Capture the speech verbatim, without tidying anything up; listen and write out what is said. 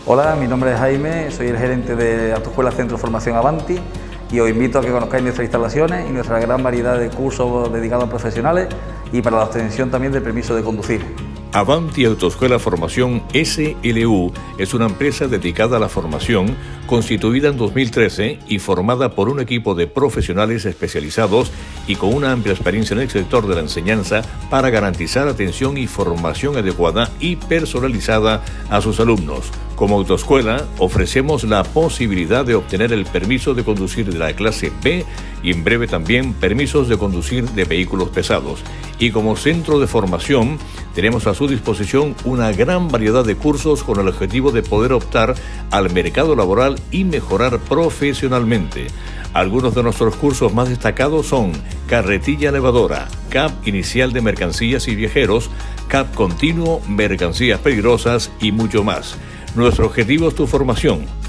Hola, mi nombre es Jaime, soy el gerente de Autoescuela Centro de Formación Avanti y os invito a que conozcáis nuestras instalaciones y nuestra gran variedad de cursos dedicados a profesionales y para la obtención también del permiso de conducir. Avanti Autoescuela Formación S L U es una empresa dedicada a la formación, constituida en dos mil trece y formada por un equipo de profesionales especializados y con una amplia experiencia en el sector de la enseñanza para garantizar atención y formación adecuada y personalizada a sus alumnos. Como autoescuela, ofrecemos la posibilidad de obtener el permiso de conducir de la clase B y en breve también permisos de conducir de vehículos pesados. Y como centro de formación, tenemos a su disposición una gran variedad de cursos con el objetivo de poder optar al mercado laboral y mejorar profesionalmente. Algunos de nuestros cursos más destacados son Carretilla Elevadora, C A P Inicial de Mercancías y Viajeros, C A P Continuo, Mercancías Peligrosas y mucho más. Nuestro objetivo es tu formación.